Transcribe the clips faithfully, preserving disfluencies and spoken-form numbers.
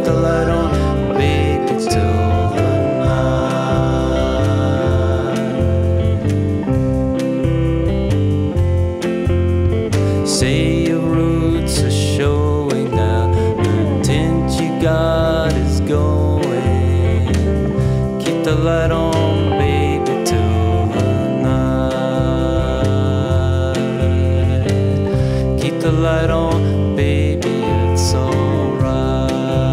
the light on, baby, till the night. Say your roots are showing now, the tint you got is going. Keep the light on, baby, till the night. Keep the light on, baby, it's alright.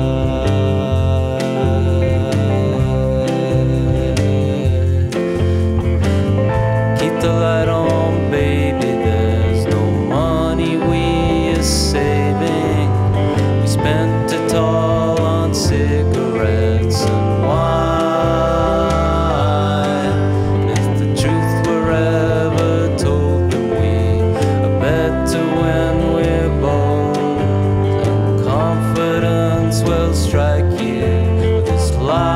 Keep the light on, baby, there's no money we are saving. We spent it all on cigarettes and wine. If the truth were ever told, then we are better when we're bold. And confidence will strike you with its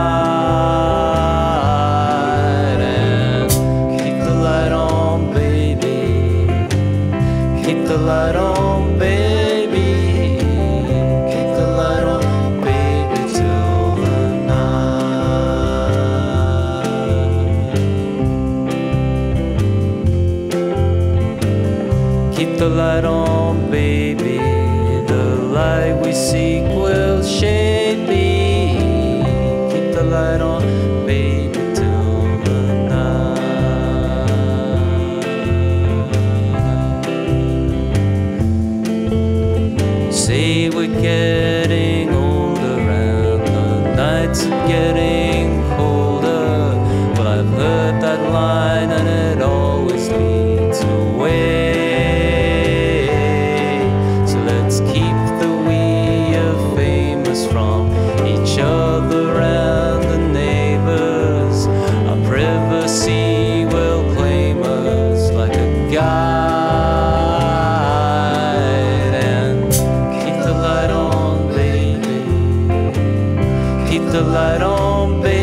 light. And keep the light on, baby. Keep the light on, baby. Keep the light on, baby, till the night. Keep the light on, baby. The light we seek will shade me. Keep the light on, baby, till the night. Say we're getting older and the nights are getting colder. Well, I've heard that line and it always leads away. So let's keep the we are famous from each other and the neighbors. Our privacy will claim us like a guide. And keep the light on, baby. Keep the light on, baby.